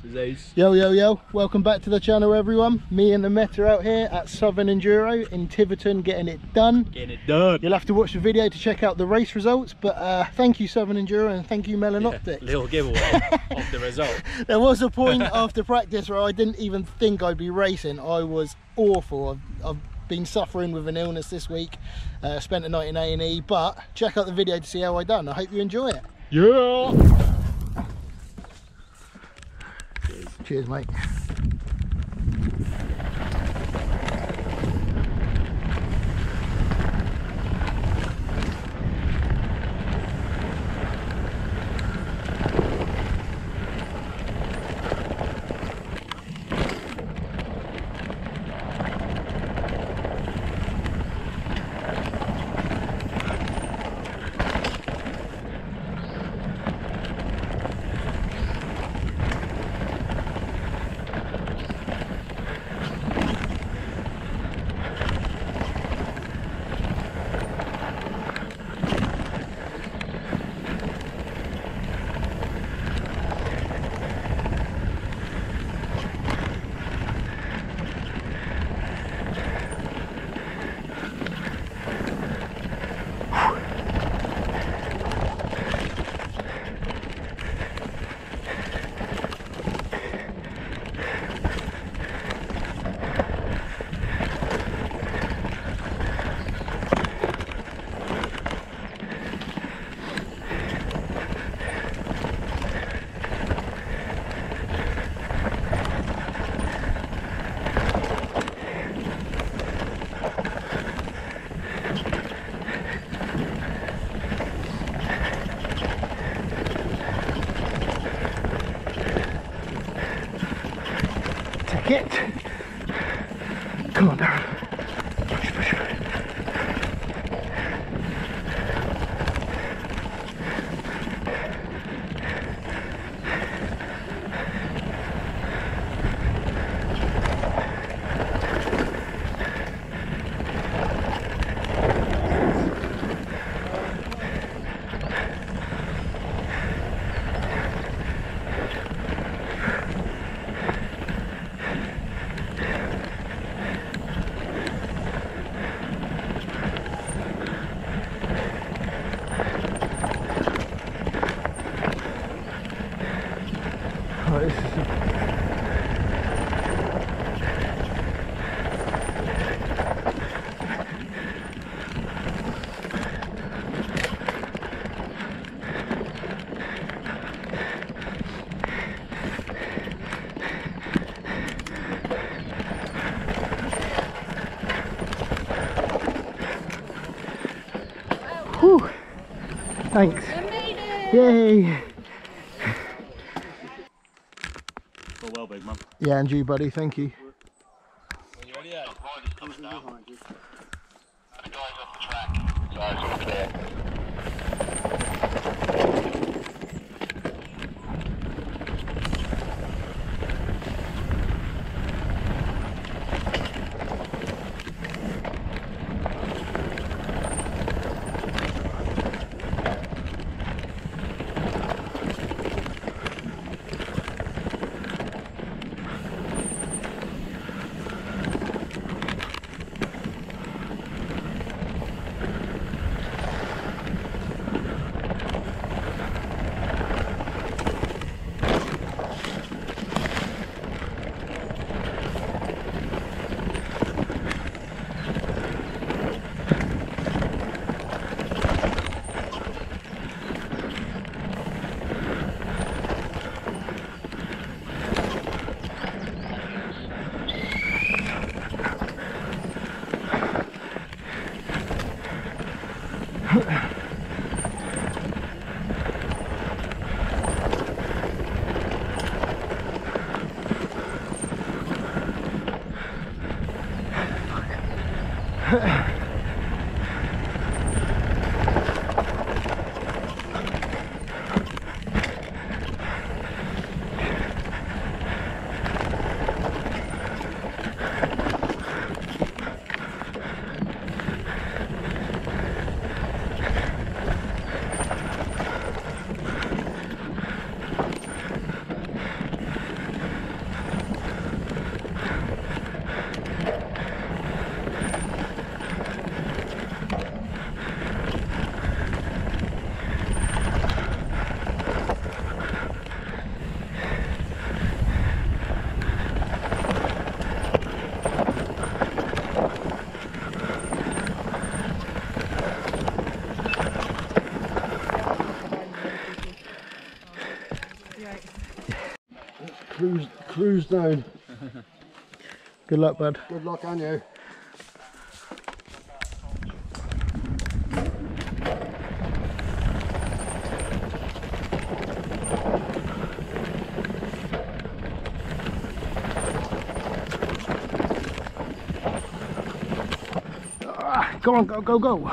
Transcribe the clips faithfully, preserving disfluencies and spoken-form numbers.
Yo, yo, yo, welcome back to the channel, everyone. Me and the Meta out here at Southern Enduro in Tiverton, getting it done. Getting it done. You'll have to watch the video to check out the race results, but uh, thank you, Southern Enduro, and thank you, Melon Optics. Yeah, little giveaway of the result. There was a point after practice where I didn't even think I'd be racing. I was awful. I've, I've been suffering with an illness this week. Uh, spent a night in A and E, but check out the video to see how I done. I hope you enjoy it. Yeah. Cheers, Cheers mate. Get. Come on, Darren. Push, push. Oh, this is a... Whew. Thanks. Yay. Well, big man. Yeah, and you, buddy. Thank you. Are you ready? Yeah. Coming down. The guys off the track, so it's all clear. Cruise, cruise down. Good luck, bud. Good luck on you. Ah, go on, go, go, go.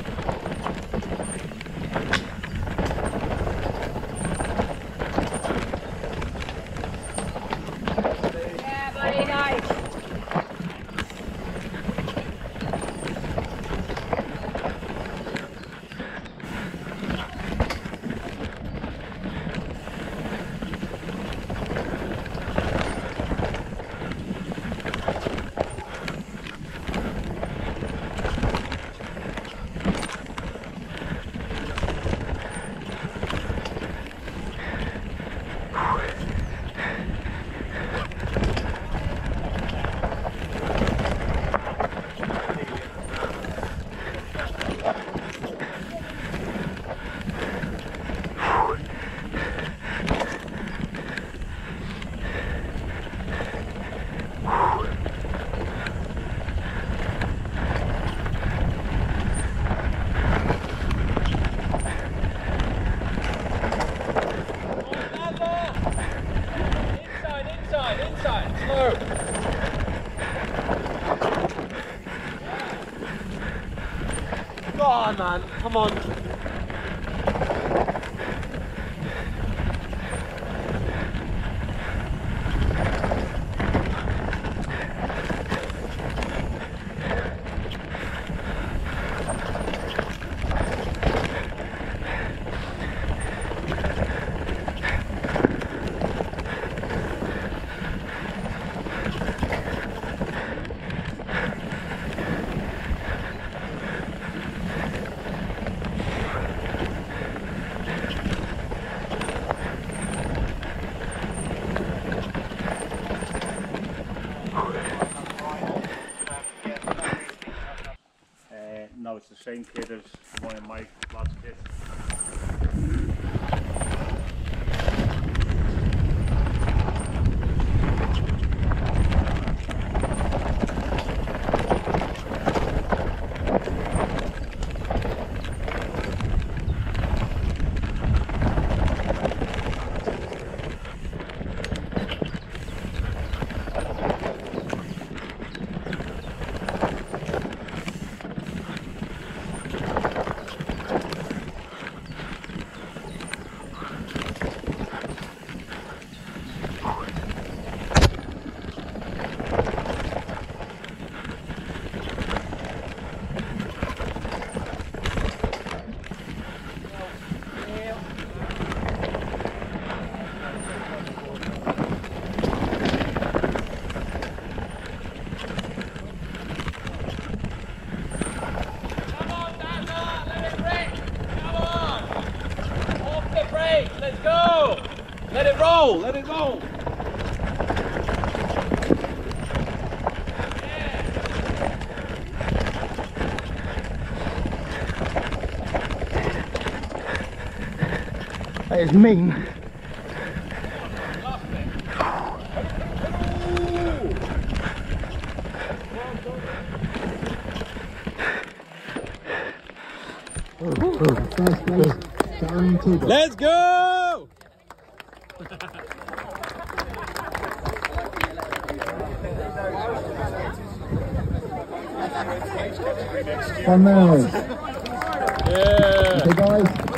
Yeah, buddy, nice. Go on, man. Come on. No, it's the same kid as one of my lads' kids. Let's go! Let it roll! Let it roll! That is mean. Let's go! One now. Yeah. Okay, guys.